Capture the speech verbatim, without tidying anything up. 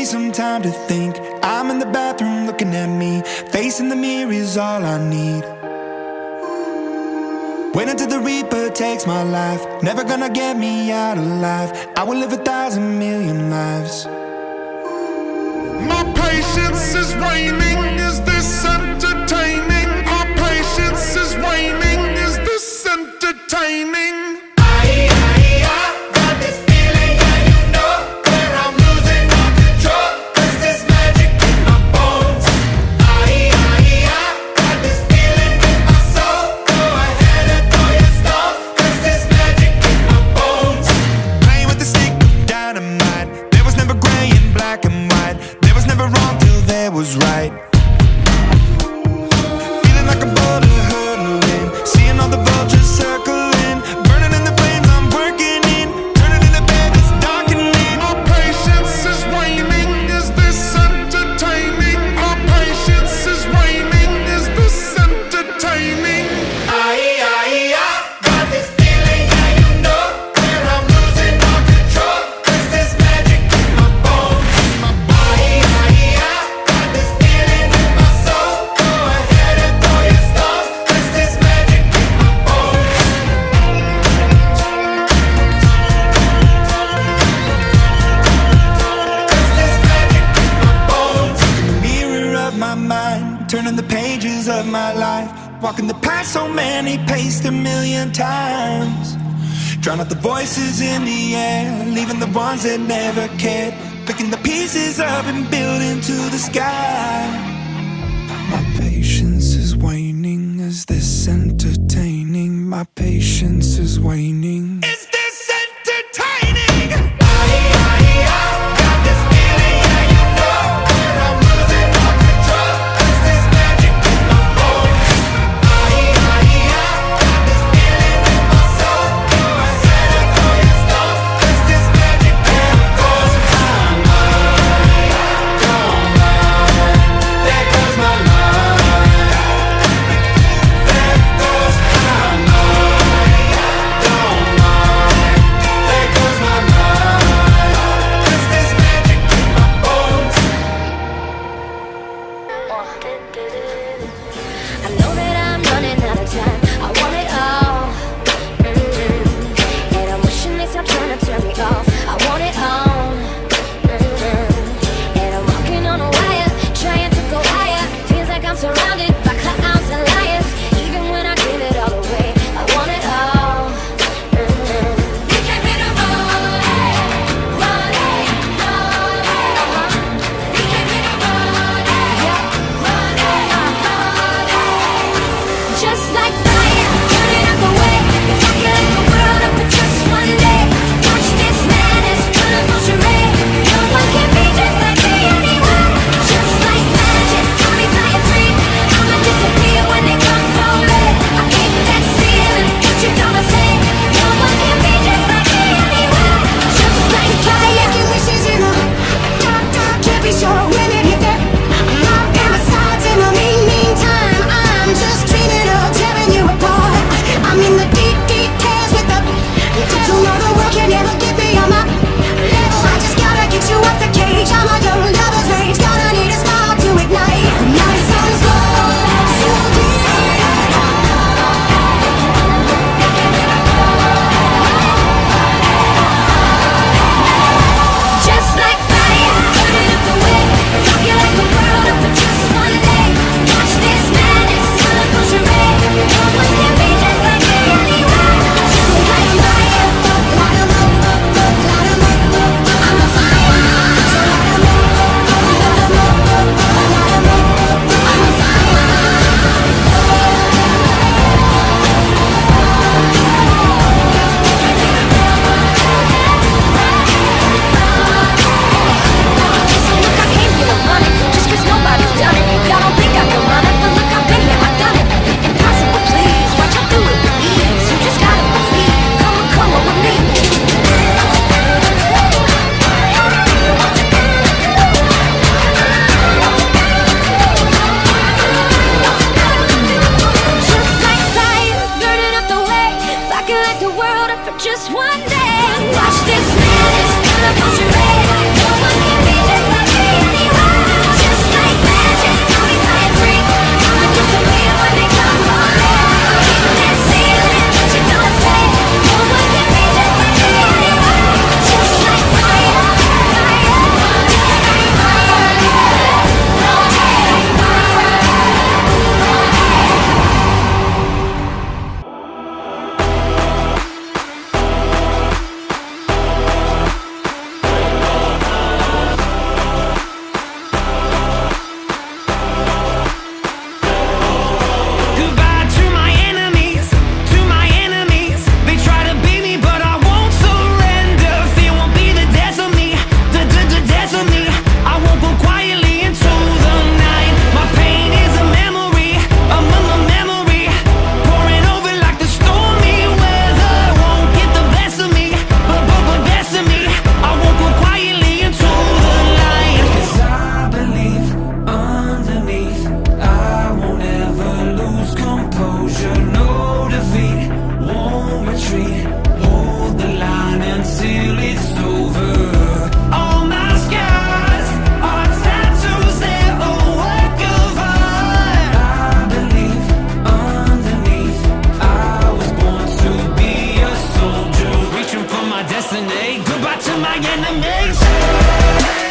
me some time to think. I'm in the bathroom looking at me. Facing the mirror is all I need. Wait until the Reaper takes my life. Never gonna get me out alive. I will live a thousand million lives. My patience is waning. Is this entertaining? Our patience is waning. Is this entertaining? Was right. Feeling like a boulder hurtling, seeing all the vultures circling, burning in the flames I'm working in, turning in the bed it's darkening. Our patience is waning. Is this entertaining? Our patience is waning. Is this entertaining? Aye, aye, I got this feeling, yeah, you know, where I'm losing all control. Cause there's magic in my bones. Aye, aye, I turning the pages of my life, walking the path so many paced a million times. Drown out the voices in the air, leaving the ones that never cared. Picking the pieces up and building to the sky. My patience is waning. Is this entertaining? My patience is waning. Is this entertaining? just one day. Watch this madness, gonna push your head. No one can be just like you. goodbye to my enemies.